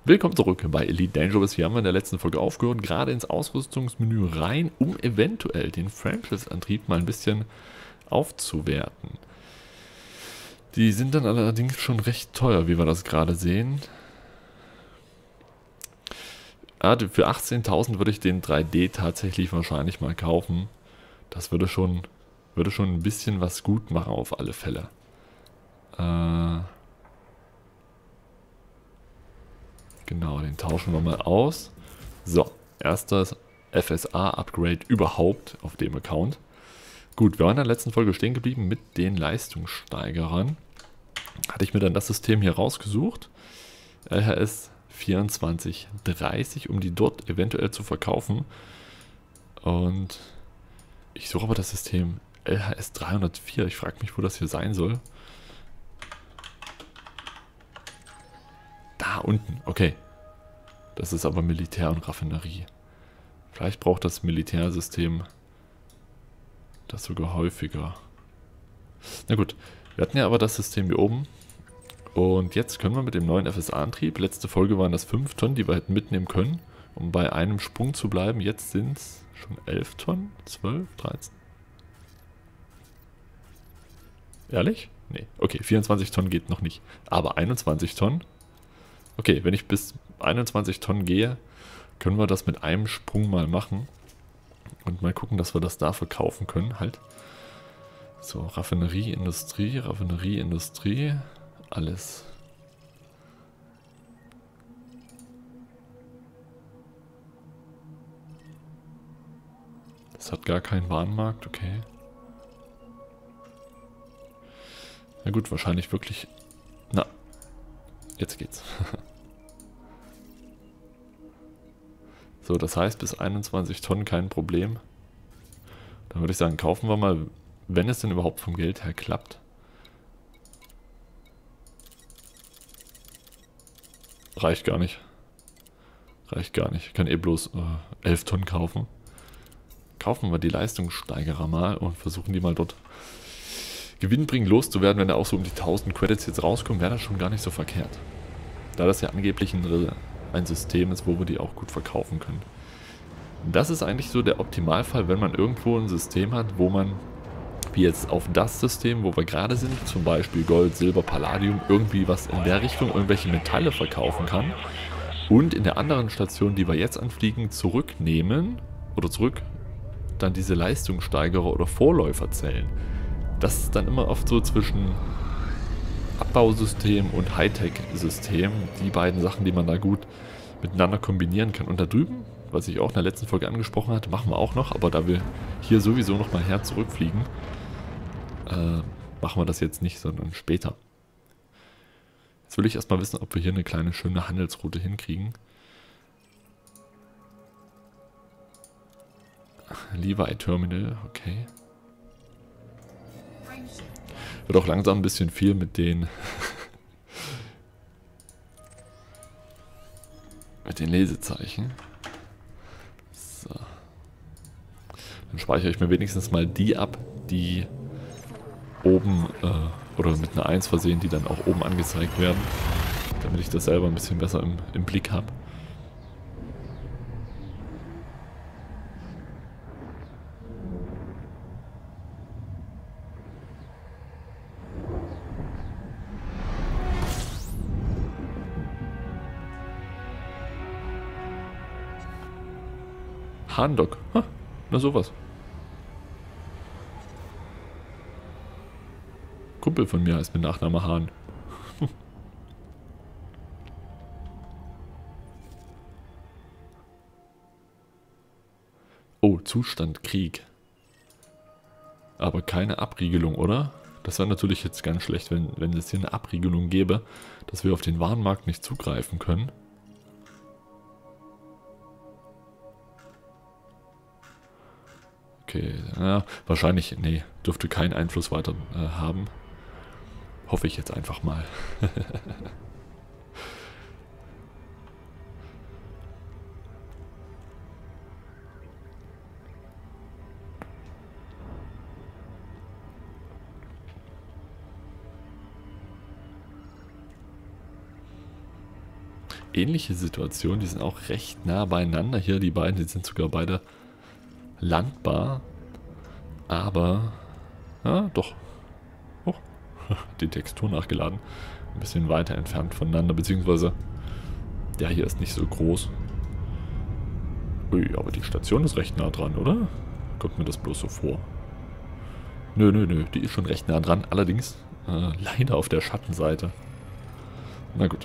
Willkommen zurück bei Elite Dangerous. Wir haben in der letzten Folge aufgehört, gerade ins Ausrüstungsmenü rein, um eventuell den Franchise-Antrieb mal ein bisschen aufzuwerten. Die sind dann allerdings schon recht teuer, wie wir das gerade sehen. Für 18.000 würde ich den 3D tatsächlich wahrscheinlich mal kaufen. Das würde schon ein bisschen was gut machen auf alle Fälle. Genau, den tauschen wir mal aus. So, erstes FSA-Upgrade überhaupt auf dem Account. Gut, wir waren in der letzten Folge stehen geblieben mit den Leistungssteigerern. Hatte ich mir dann das System hier rausgesucht. LHS 2430, um die dort eventuell zu verkaufen. Und ich suche aber das System LHS 304. Ich frage mich, wo das hier sein soll. Da unten, okay. Das ist aber Militär und Raffinerie. Vielleicht braucht das Militärsystem das sogar häufiger. Na gut, wir hatten ja aber das System hier oben. Und jetzt können wir mit dem neuen FSA-Antrieb, letzte Folge waren das 5 Tonnen, die wir hätten mitnehmen können, um bei einem Sprung zu bleiben. Jetzt sind es schon 11 Tonnen, 12, 13. Ehrlich? Nee, okay, 24 Tonnen geht noch nicht. Aber 21 Tonnen? Okay, wenn ich bis 21 Tonnen gehe, können wir das mit einem Sprung mal machen. Und mal gucken, dass wir das da verkaufen können, halt. So, Raffinerie, Industrie, alles. Das hat gar keinen Warenmarkt, okay. Na gut, wahrscheinlich wirklich... Na, jetzt geht's. So, das heißt bis 21 Tonnen kein Problem. Dann würde ich sagen, kaufen wir mal, wenn es denn überhaupt vom Geld her klappt. Reicht gar nicht. Reicht gar nicht. Ich kann eh bloß 11 Tonnen kaufen. Kaufen wir die Leistungssteigerer mal und versuchen die mal dort gewinnbringend loszuwerden. Wenn da auch so um die 1000 Credits jetzt rauskommen, wäre das schon gar nicht so verkehrt. Da das ja angeblich ein System ist, wo wir die auch gut verkaufen können. Das ist eigentlich so der Optimalfall, wenn man irgendwo ein System hat, wo man, wie jetzt auf das System, wo wir gerade sind, zum Beispiel Gold, Silber, Palladium, irgendwie was in der Richtung, irgendwelche Metalle verkaufen kann und in der anderen Station, die wir jetzt anfliegen, zurücknehmen oder dann diese Leistungssteigerer oder Vorläuferzellen. Das ist dann immer oft so zwischen Abbausystem und Hightech-System, die beiden Sachen, die man da gut miteinander kombinieren kann. Und da drüben, was ich auch in der letzten Folge angesprochen hatte, machen wir auch noch, aber da wir hier sowieso nochmal zurückfliegen, machen wir das jetzt nicht, sondern später. Jetzt will ich erstmal wissen, ob wir hier eine kleine schöne Handelsroute hinkriegen. Levi Terminal, okay. Wird auch langsam ein bisschen viel mit den Lesezeichen. So. Dann speichere ich mir wenigstens mal die ab, die oben oder mit einer 1 versehen, die dann auch oben angezeigt werden, damit ich das selber ein bisschen besser im Blick habe. Hahndog. Na sowas. Kumpel von mir heißt mit Nachname Hahn. Oh, Zustand Krieg. Aber keine Abriegelung, oder? Das wäre natürlich jetzt ganz schlecht, wenn es hier eine Abriegelung gäbe, dass wir auf den Warenmarkt nicht zugreifen können. Okay, ja, wahrscheinlich, nee, dürfte keinen Einfluss weiter haben. Hoffe ich jetzt einfach mal. ähnliche Situation. Die sind auch recht nah beieinander hier. Die beiden, die sind sogar beide landbar. Aber, ja, doch. Oh, die Textur nachgeladen. Ein bisschen weiter entfernt voneinander, beziehungsweise der hier ist nicht so groß. Ui, aber die Station ist recht nah dran, oder? Kommt mir das bloß so vor? Nö, die ist schon recht nah dran. Allerdings leider auf der Schattenseite. Na gut.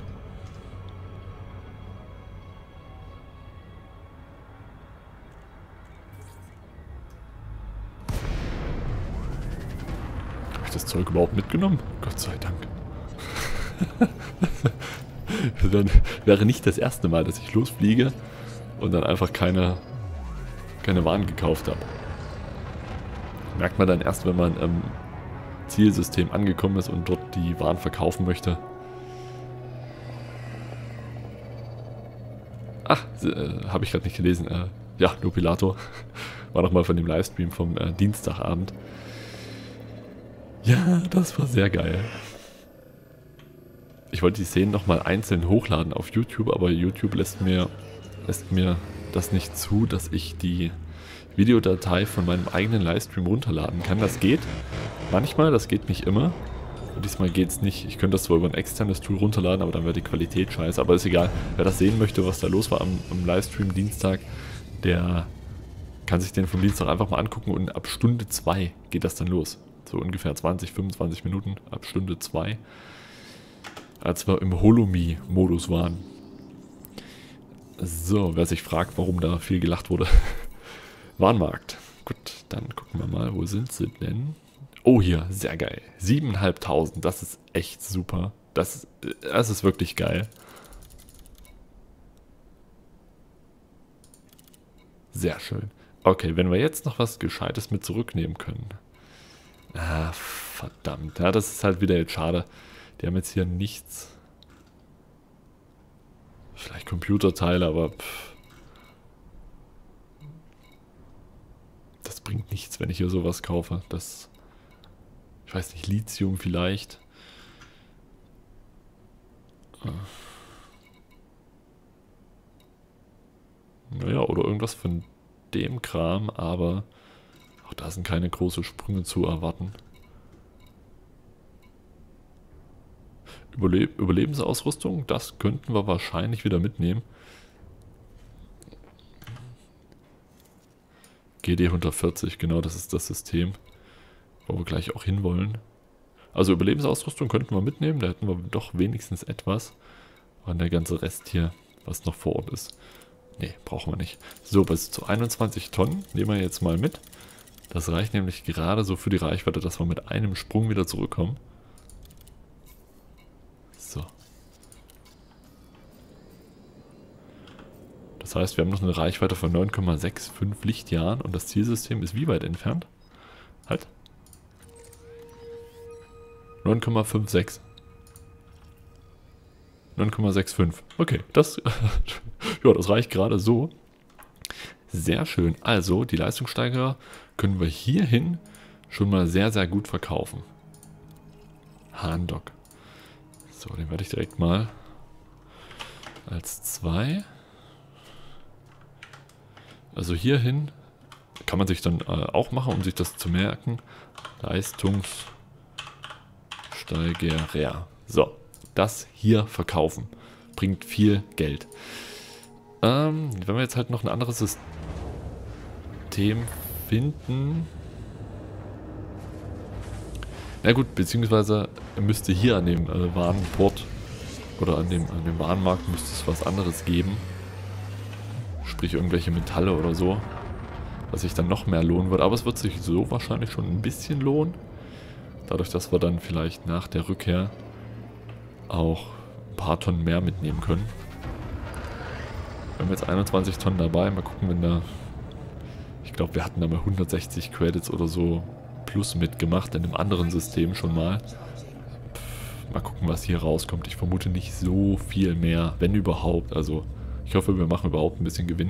Habe ich das Zeug überhaupt mitgenommen? Gott sei Dank. Dann wäre nicht das erste Mal, dass ich losfliege und dann einfach keine Waren gekauft habe. Merkt man dann erst, wenn man im Zielsystem angekommen ist und dort die Waren verkaufen möchte. Ach, habe ich gerade nicht gelesen. Ja, Nupilator. War nochmal von dem Livestream vom Dienstagabend. Ja, das war sehr geil. Ich wollte die Szenen nochmal einzeln hochladen auf YouTube, aber YouTube lässt mir das nicht zu, dass ich die Videodatei von meinem eigenen Livestream runterladen kann. Das geht manchmal, das geht nicht immer. Und diesmal geht es nicht. Ich könnte das zwar über ein externes Tool runterladen, aber dann wäre die Qualität scheiße. Aber ist egal. Wer das sehen möchte, was da los war am Livestream Dienstag, der kann sich den vom Dienstag einfach mal angucken und ab Stunde 2 geht das dann los. So ungefähr 20, 25 Minuten ab Stunde 2. Als wir im Holomi-Modus waren. So, wer sich fragt, warum da viel gelacht wurde. Warnmarkt. Gut, dann gucken wir mal, wo sind sie denn? Oh, hier, sehr geil. 7.500, das ist echt super. Das ist wirklich geil. Sehr schön. Okay, wenn wir jetzt noch was Gescheites mit zurücknehmen können. Ah, verdammt. Ja, das ist halt wieder jetzt schade. Die haben jetzt hier nichts. Vielleicht Computerteile, aber das bringt nichts, wenn ich hier sowas kaufe. Das, ich weiß nicht, Lithium vielleicht. Naja, oder irgendwas von dem Kram, aber auch da sind keine großen Sprünge zu erwarten. Überlebensausrüstung, das könnten wir wahrscheinlich wieder mitnehmen. GD 140, genau, das ist das System, wo wir gleich auch hinwollen. Also Überlebensausrüstung könnten wir mitnehmen, da hätten wir doch wenigstens etwas. Und der ganze Rest hier, was noch vor Ort ist, nee, brauchen wir nicht. So, bis zu 21 Tonnen nehmen wir jetzt mal mit. Das reicht nämlich gerade so für die Reichweite, dass wir mit einem Sprung wieder zurückkommen. So. Das heißt, wir haben noch eine Reichweite von 9,65 Lichtjahren und das Zielsystem ist wie weit entfernt? Halt. 9,56. 9,65. Okay, das, ja, das reicht gerade so. Sehr schön. Also, die Leistungssteigerer können wir hierhin schon mal sehr, sehr gut verkaufen. Hahndock. So, den werde ich direkt mal als 2. Also hierhin kann man sich dann auch machen, um sich das zu merken. Leistungssteigerer. So, das hier verkaufen. Bringt viel Geld. Wenn wir jetzt halt noch ein anderes System finden. Na gut, beziehungsweise müsste hier an dem Warenport oder an dem Warenmarkt müsste es was anderes geben. Sprich irgendwelche Metalle oder so, was sich dann noch mehr lohnen wird. Aber es wird sich so wahrscheinlich schon ein bisschen lohnen. Dadurch, dass wir dann vielleicht nach der Rückkehr auch ein paar Tonnen mehr mitnehmen können. Wir haben jetzt 21 Tonnen dabei. Mal gucken, wenn da... Ich glaube, wir hatten da mal 160 Credits oder so plus mitgemacht in einem anderen System schon mal. Mal gucken, was hier rauskommt. Ich vermute nicht so viel mehr, wenn überhaupt. Also ich hoffe, wir machen überhaupt ein bisschen Gewinn.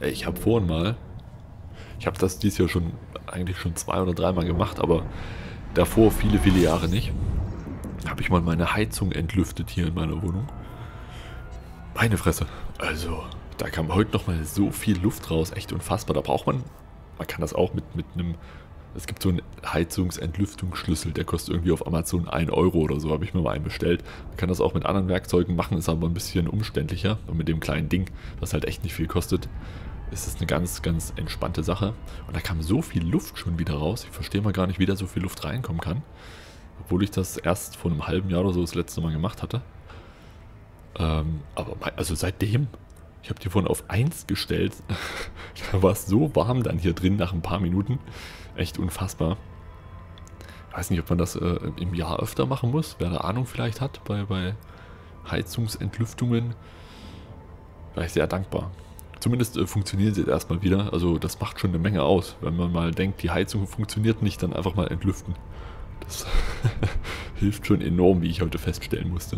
Ich habe vorhin mal, ich habe das dieses Jahr schon, eigentlich schon 2 oder 3 Mal gemacht, aber davor viele, viele Jahre nicht, habe ich mal meine Heizung entlüftet hier in meiner Wohnung. Meine Fresse, also da kam heute nochmal so viel Luft raus, echt unfassbar. Da braucht man kann das auch mit einem, es gibt so einen Heizungsentlüftungsschlüssel, der kostet irgendwie auf Amazon 1 Euro oder so, habe ich mir mal einen bestellt. Man kann das auch mit anderen Werkzeugen machen, ist aber ein bisschen umständlicher. Und mit dem kleinen Ding, das halt echt nicht viel kostet, ist das eine ganz, ganz entspannte Sache. Und da kam so viel Luft schon wieder raus. Ich verstehe mal gar nicht, wie da so viel Luft reinkommen kann. Obwohl ich das erst vor einem halben Jahr oder so das letzte Mal gemacht hatte. Aber also seitdem, ich habe die vorhin auf 1 gestellt, da war es so warm dann hier drin nach ein paar Minuten. Echt unfassbar. Ich weiß nicht, ob man das im Jahr öfter machen muss, wer da Ahnung vielleicht hat bei Heizungsentlüftungen. Wäre ich sehr dankbar. Zumindest funktionieren sie jetzt erstmal wieder, also das macht schon eine Menge aus. Wenn man mal denkt, die Heizung funktioniert nicht, dann einfach mal entlüften. Das hilft schon enorm, wie ich heute feststellen musste.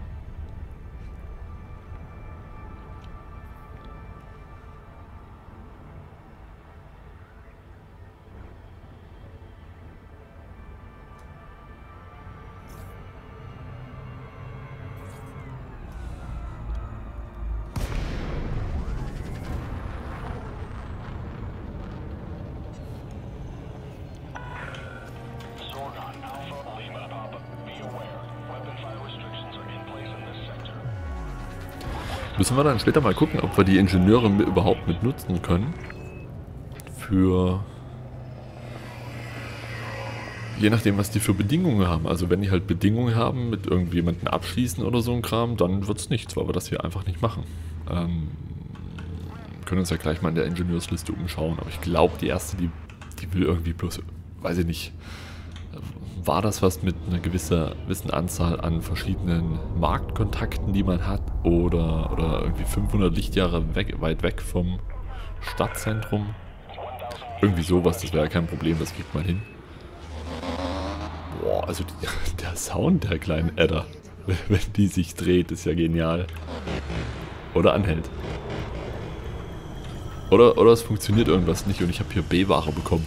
Müssen wir dann später mal gucken, ob wir die Ingenieure überhaupt mit nutzen können. Für... Je nachdem, was die für Bedingungen haben. Also wenn die halt Bedingungen haben, mit irgendjemandem abschließen oder so ein Kram, dann wird es nichts, weil wir das hier einfach nicht machen. Können uns ja gleich mal in der Ingenieursliste umschauen. Aber ich glaube, die erste, die will irgendwie bloß, weiß ich nicht... War das was mit einer gewissen Anzahl an verschiedenen Marktkontakten, die man hat? Oder irgendwie 500 Lichtjahre weit weg vom Stadtzentrum? Irgendwie sowas, das wäre ja kein Problem, das kriegt man hin. Boah, also der Sound der kleinen Adder, wenn die sich dreht, ist ja genial. Oder anhält. Oder es funktioniert irgendwas nicht und ich habe hier B-Ware bekommen.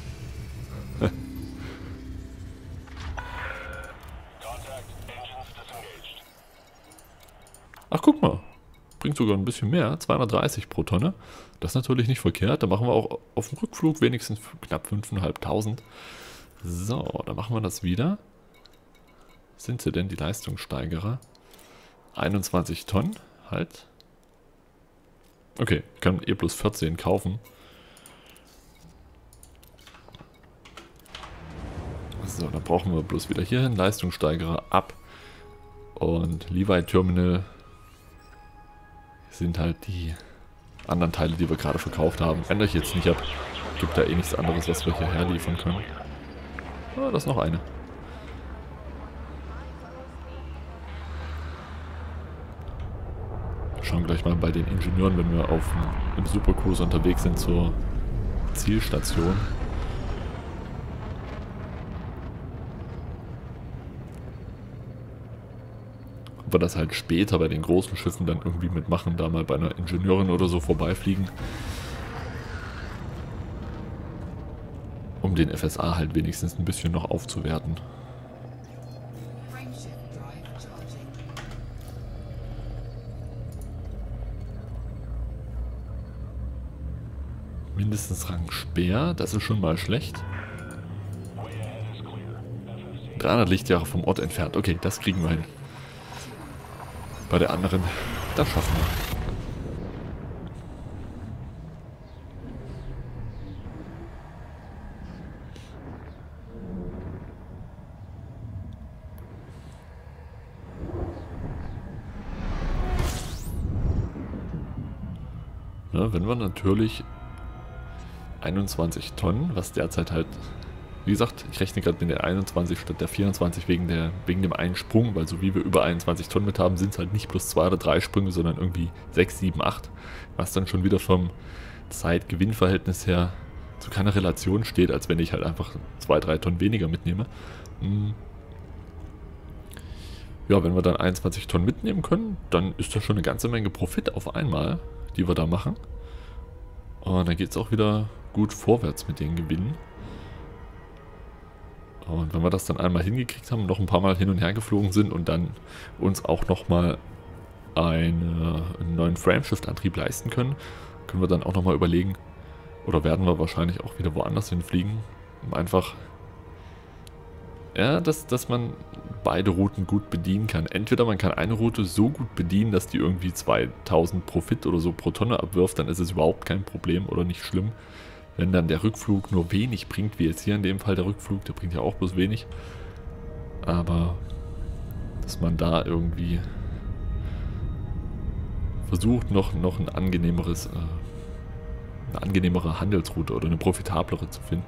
Ach, guck mal. Bringt sogar ein bisschen mehr. 230 pro Tonne. Das ist natürlich nicht verkehrt. Da machen wir auch auf dem Rückflug wenigstens knapp 5.500. So, dann machen wir das wieder. Sind sie denn die Leistungssteigerer? 21 Tonnen. Halt. Okay, ich kann E plus 14 kaufen. So, dann brauchen wir bloß wieder hier hin. Leistungssteigerer ab. Und Levi Terminal sind halt die anderen Teile, die wir gerade verkauft haben. Ändere ich jetzt nicht ab. Gibt da eh nichts anderes, was wir hierher liefern können. Ah, da ist noch eine. Wir schauen gleich mal bei den Ingenieuren, wenn wir im Supercruiser unterwegs sind zur Zielstation. Wir das halt später bei den großen Schiffen dann irgendwie mitmachen, da mal bei einer Ingenieurin oder so vorbeifliegen. Um den FSA halt wenigstens ein bisschen noch aufzuwerten. Mindestens Rang Speer, das ist schon mal schlecht. 300 Lichtjahre vom Ort entfernt, okay, das kriegen wir hin. Bei der anderen, das schaffen wir. Ja, wenn wir natürlich 21 Tonnen, was derzeit halt, wie gesagt, ich rechne gerade mit der 21 statt der 24 wegen dem einen Sprung, weil so wie wir über 21 Tonnen mit haben, sind es halt nicht plus 2 oder 3 Sprünge, sondern irgendwie 6, 7, 8, was dann schon wieder vom Zeit-Gewinn-Verhältnis her zu keiner Relation steht, als wenn ich halt einfach 2, 3 Tonnen weniger mitnehme. Ja, wenn wir dann 21 Tonnen mitnehmen können, dann ist das schon eine ganze Menge Profit auf einmal, die wir da machen. Und dann geht es auch wieder gut vorwärts mit den Gewinnen. Und wenn wir das dann einmal hingekriegt haben, noch ein paar Mal hin und her geflogen sind und dann uns auch nochmal einen neuen Frameshift-Antrieb leisten können, können wir dann auch nochmal überlegen, oder werden wir wahrscheinlich auch wieder woanders hinfliegen, um einfach, ja, dass man beide Routen gut bedienen kann. Entweder man kann eine Route so gut bedienen, dass die irgendwie 2000 Profit oder so pro Tonne abwirft, dann ist es überhaupt kein Problem oder nicht schlimm. Wenn dann der Rückflug nur wenig bringt, wie jetzt hier in dem Fall der Rückflug, der bringt ja auch bloß wenig. Aber dass man da irgendwie versucht, noch ein angenehmeres, eine angenehmere Handelsroute oder eine profitablere zu finden.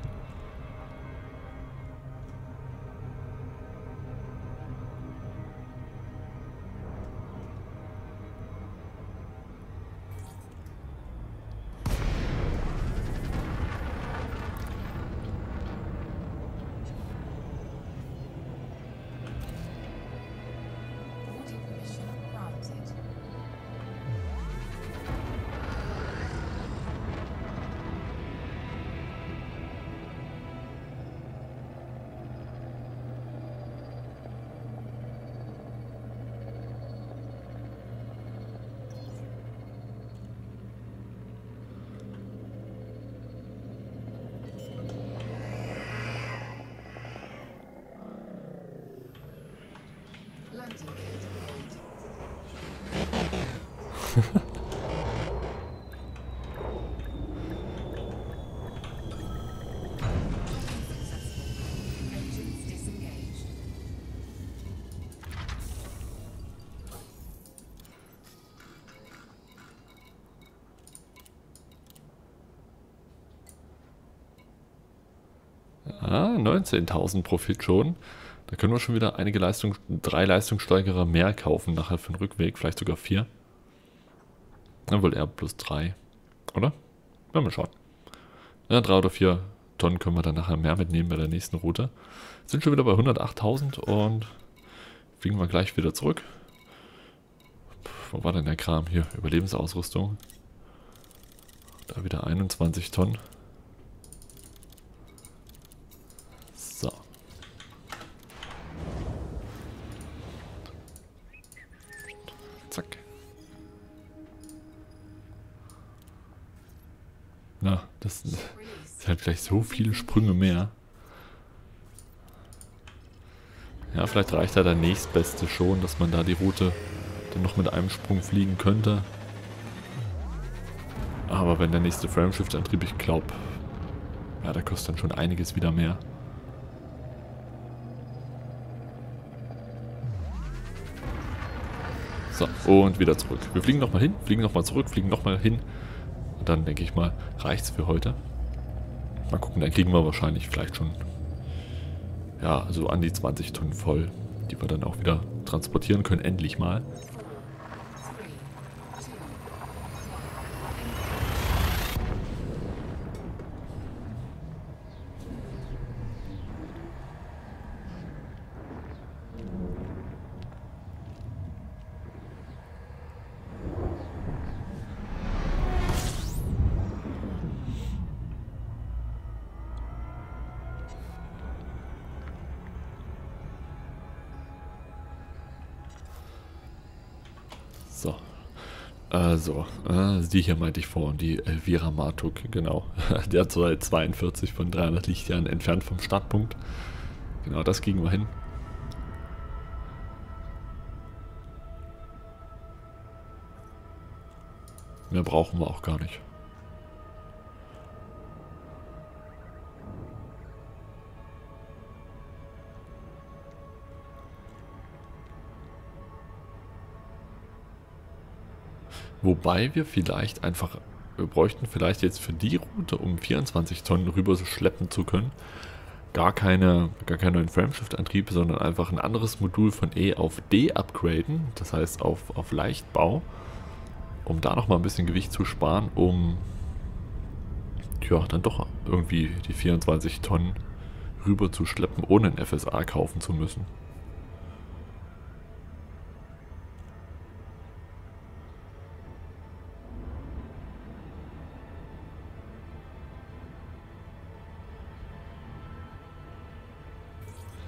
Ah, 19.000 Profit schon. Da können wir schon wieder einige 3 Leistungssteigerer mehr kaufen nachher für den Rückweg, vielleicht sogar 4. Dann wohl eher plus 3, oder? Werden wir schauen. Ja, 3 oder 4 Tonnen können wir dann nachher mehr mitnehmen bei der nächsten Route. Sind schon wieder bei 108.000 und fliegen wir gleich wieder zurück. Wo war denn der Kram hier? Überlebensausrüstung. Da wieder 21 Tonnen. So. Zack. Na, das ist halt gleich so viele Sprünge mehr. Ja, vielleicht reicht da der nächstbeste schon, dass man da die Route dann noch mit einem Sprung fliegen könnte. Aber wenn der nächste Frameshift-Antrieb, ich glaube, ja, der kostet dann schon einiges wieder mehr. So, und wieder zurück. Wir fliegen nochmal hin, fliegen nochmal zurück, fliegen nochmal hin. Und dann denke ich mal, reicht's für heute. Mal gucken, dann kriegen wir wahrscheinlich vielleicht schon, ja, so an die 20 Tonnen voll, die wir dann auch wieder transportieren können, endlich mal. So. Also, die hier meinte ich vorhin, die Elvira Martuk, genau. Derzeit 42 von 300 Lichtjahren entfernt vom Startpunkt. Genau, das kriegen wir hin. Mehr brauchen wir auch gar nicht. Wobei wir vielleicht einfach, wir bräuchten vielleicht jetzt für die Route, um 24 Tonnen rüber schleppen zu können, gar keinen neuen Frameshift-Antrieb, sondern einfach ein anderes Modul von E auf D upgraden, das heißt auf Leichtbau, um da nochmal ein bisschen Gewicht zu sparen, um ja, dann doch irgendwie die 24 Tonnen rüber zu schleppen, ohne ein FSA kaufen zu müssen.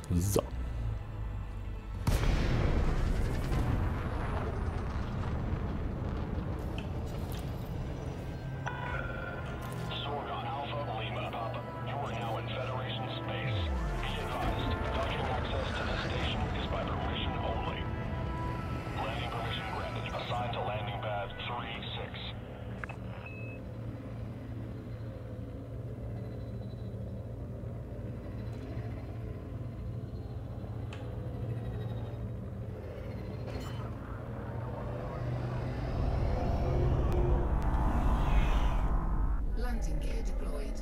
So. Landing gear deployed.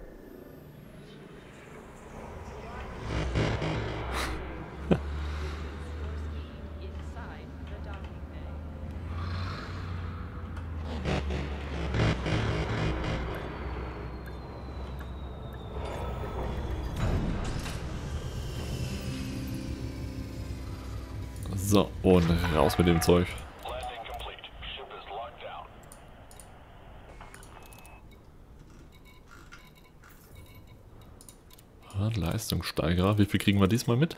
Inside the docking bay. So, und raus mit dem Zeug. Landing complete. Ship is locked down. Leistungssteigerer. Wie viel kriegen wir diesmal mit?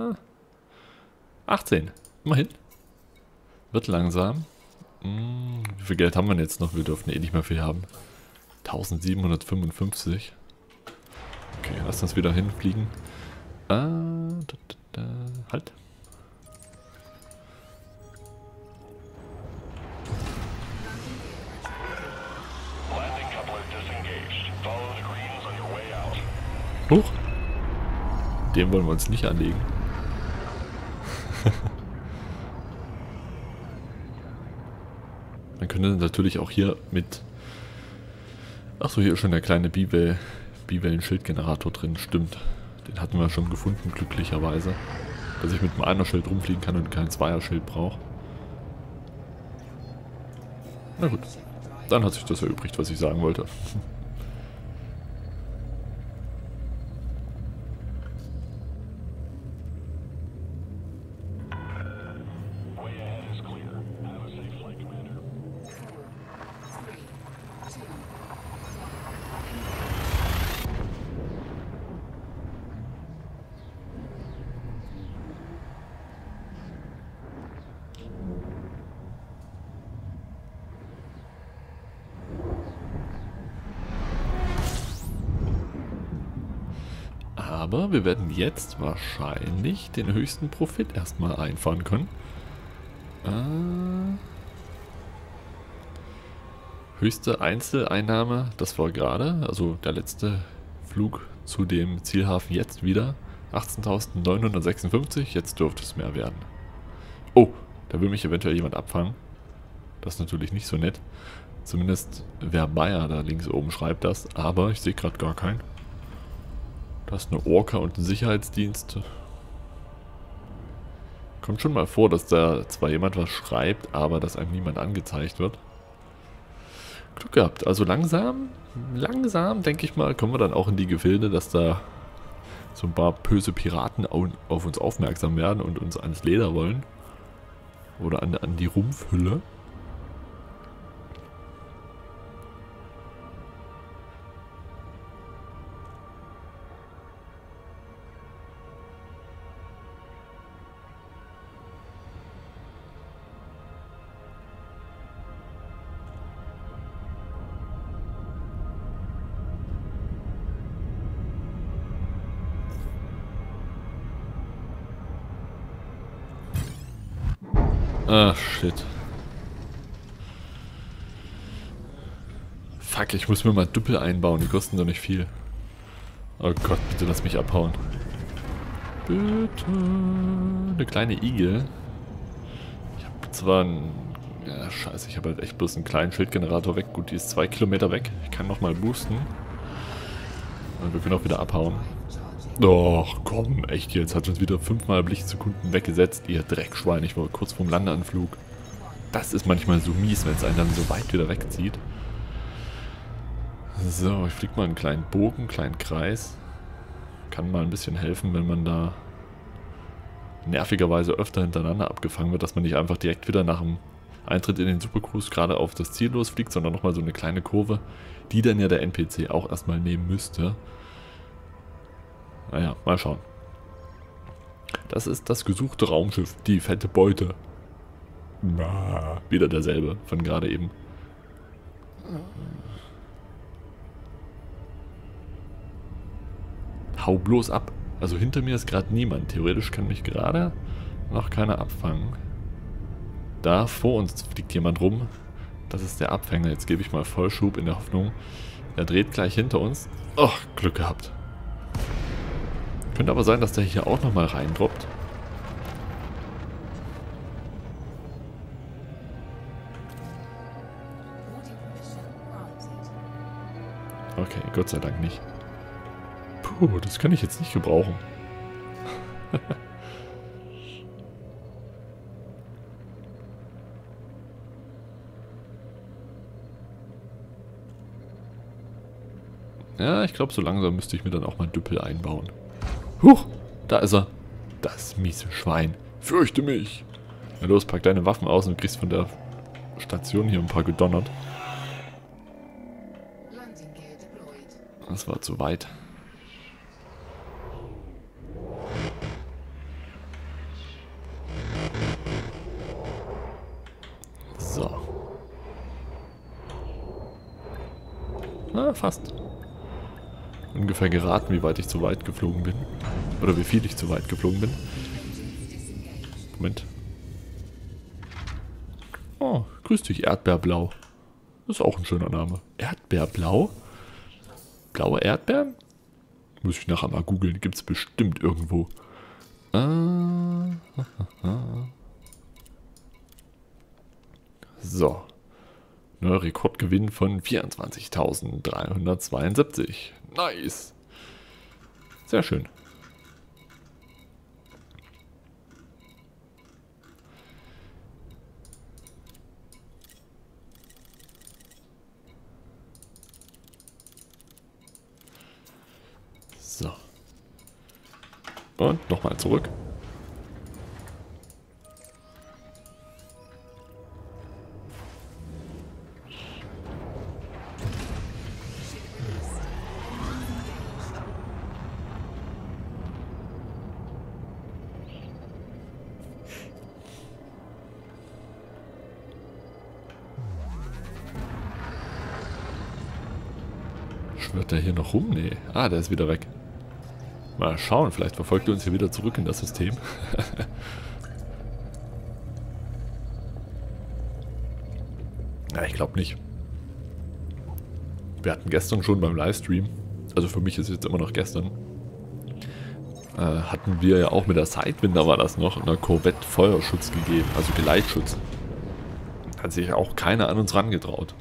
18. Immerhin. Wird langsam. Wie viel Geld haben wir denn jetzt noch? Wir dürfen eh nicht mehr viel haben. 1755. Okay, lass uns wieder hinfliegen. Halt. Landing coupler disengaged. Follow the greens on your way out. Huch. Den wollen wir uns nicht anlegen. Man könnte natürlich auch hier mit... Achso, hier ist schon der kleine Biwellen-Schildgenerator drin. Stimmt. Den hatten wir schon gefunden, glücklicherweise. Dass ich mit einem Einer-Schild rumfliegen kann und kein Zweier-Schild brauche. Na gut. Dann hat sich das erübrigt, was ich sagen wollte. Way ahead is clear. Have a safe flight, Commander. 3, 2, Aber wir werden jetzt wahrscheinlich den höchsten Profit erstmal einfahren können. Höchste Einzeleinnahme, das war gerade, also der letzte Flug zu dem Zielhafen jetzt wieder. 18.956, jetzt dürfte es mehr werden. Oh, da will mich eventuell jemand abfangen. Das ist natürlich nicht so nett. Zumindest wer Bayer da links oben schreibt das, aber ich sehe gerade gar keinen. Da ist eine Orca und ein Sicherheitsdienst. Kommt schon mal vor, dass da zwar jemand was schreibt, aber dass einem niemand angezeigt wird. Glück gehabt. Also langsam denke ich mal, kommen wir dann auch in die Gefilde, dass da so ein paar böse Piraten auf uns aufmerksam werden und uns ans Leder wollen. Oder an die Rumpfhülle. Ah, shit. Fuck, ich muss mir mal Düppel einbauen, die kosten doch nicht viel. Oh Gott, bitte lass mich abhauen. Bitte. Eine kleine Igel. Ich habe zwar einen... Ja, scheiße, ich habe halt echt bloß einen kleinen Schildgenerator weg. Gut, die ist 2 Kilometer weg. Ich kann nochmal boosten. Und wir können auch wieder abhauen. Doch, komm, echt jetzt. Hat uns wieder 5-mal Blichtsekunden weggesetzt. Ihr Dreckschwein, ich war kurz vorm Landeanflug. Das ist manchmal so mies, wenn es einen dann so weit wieder wegzieht. So, ich fliege mal einen kleinen Bogen, einen kleinen Kreis. Kann mal ein bisschen helfen, wenn man da nervigerweise öfter hintereinander abgefangen wird, dass man nicht einfach direkt wieder nach dem Eintritt in den Supercruise gerade auf das Ziel losfliegt, sondern nochmal so eine kleine Kurve, die dann ja der NPC auch erstmal nehmen müsste. Naja, mal schauen. Das ist das gesuchte Raumschiff, die fette Beute. Na, wieder derselbe von gerade eben. Hau bloß ab. Also hinter mir ist gerade niemand. Theoretisch kann mich gerade noch keiner abfangen. Da vor uns fliegt jemand rum. Das ist der Abfänger. Jetzt gebe ich mal Vollschub in der Hoffnung. Er dreht gleich hinter uns. Oh, Glück gehabt. Könnte aber sein, dass der hier auch nochmal reindroppt. Okay, Gott sei Dank nicht. Puh, das kann ich jetzt nicht gebrauchen. Ja, ich glaube, so langsam müsste ich mir dann auch mal Düppel einbauen. Huch, da ist er. Das miese Schwein. Fürchte mich. Na los, pack deine Waffen aus und kriegst von der Station hier ein paar gedonnert. Landing gear deployed. Das war zu weit. So. Na, fast. Ungefähr geraten, wie weit ich zu weit geflogen bin. Oder wie viel ich zu weit geflogen bin. Moment. Oh, grüß dich, Erdbeerblau. Das ist auch ein schöner Name. Erdbeerblau? Blaue Erdbeeren? Muss ich nachher mal googeln. Gibt es bestimmt irgendwo. So. Neuer Rekordgewinn von 24.372. Nice. Sehr schön. So. Und nochmal zurück. Schwirrt der hier noch rum? Nee. Ah, der ist wieder weg. Mal schauen, vielleicht verfolgt er uns hier wieder zurück in das System. Na, ich glaube nicht. Wir hatten gestern schon beim Livestream, also für mich ist es jetzt immer noch gestern, hatten wir ja auch mit der Sidewinder, war das noch, einer Corvette Feuerschutz gegeben, also Geleitschutz. Hat sich auch keiner an uns rangetraut.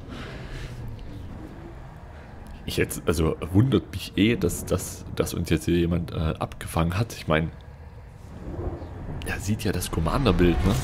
Ich jetzt, also wundert mich dass uns jetzt hier jemand abgefangen hat. Ich meine, er sieht ja das Commander-Bild, ne?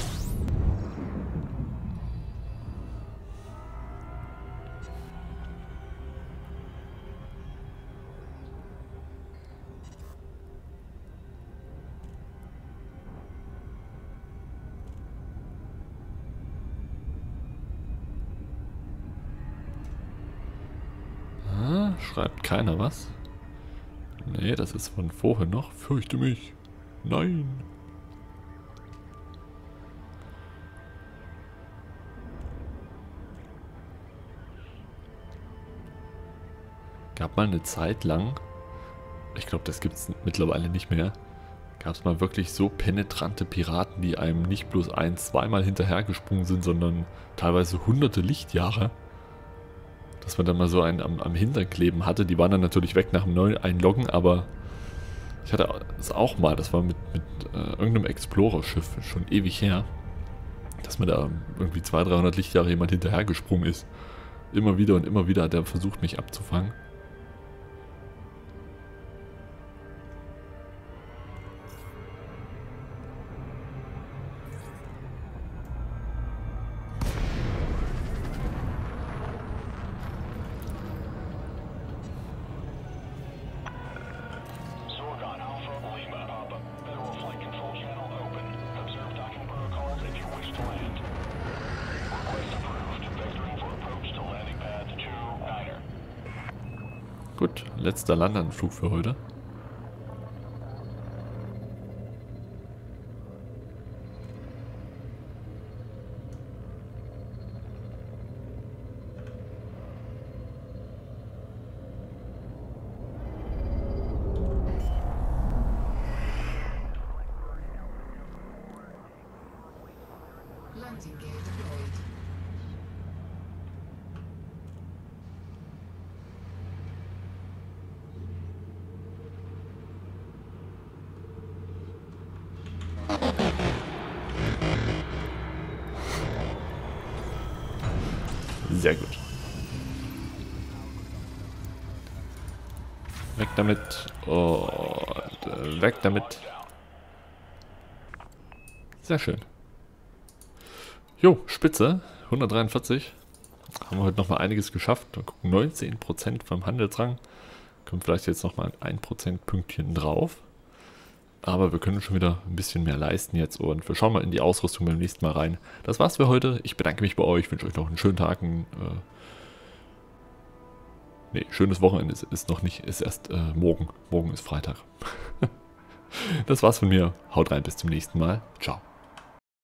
Schreibt keiner was? Nee, das ist von vorhin noch. Fürchte mich. Nein. Gab mal eine Zeit lang, ich glaube, das gibt es mittlerweile nicht mehr, gab es mal wirklich so penetrante Piraten, die einem nicht bloß zweimal hinterhergesprungen sind, sondern teilweise hunderte Lichtjahre. Dass man dann mal so einen am Hintern kleben hatte. Die waren dann natürlich weg nach dem neuen Einloggen, aber ich hatte es auch mal, das war mit irgendeinem Explorer-Schiff, schon ewig her, dass mir da irgendwie 200-300 Lichtjahre jemand hinterhergesprungen ist. Immer wieder und immer wieder hat er versucht, mich abzufangen. Gut, letzter Landanflug für heute. Landing gear deployed. Sehr gut. Weg damit. Und weg damit. Sehr schön. Jo, Spitze. 143. Haben wir heute nochmal einiges geschafft. Mal gucken, 19% vom Handelsrang. Kommt vielleicht jetzt nochmal ein 1% Pünktchen drauf. Aber wir können schon wieder ein bisschen mehr leisten jetzt. Und wir schauen mal in die Ausrüstung beim nächsten Mal rein. Das war's für heute. Ich bedanke mich bei euch. Wünsche euch noch einen schönen Tag. Schönes Wochenende ist noch nicht. Ist erst morgen. Morgen ist Freitag. Das war's von mir. Haut rein. Bis zum nächsten Mal. Ciao.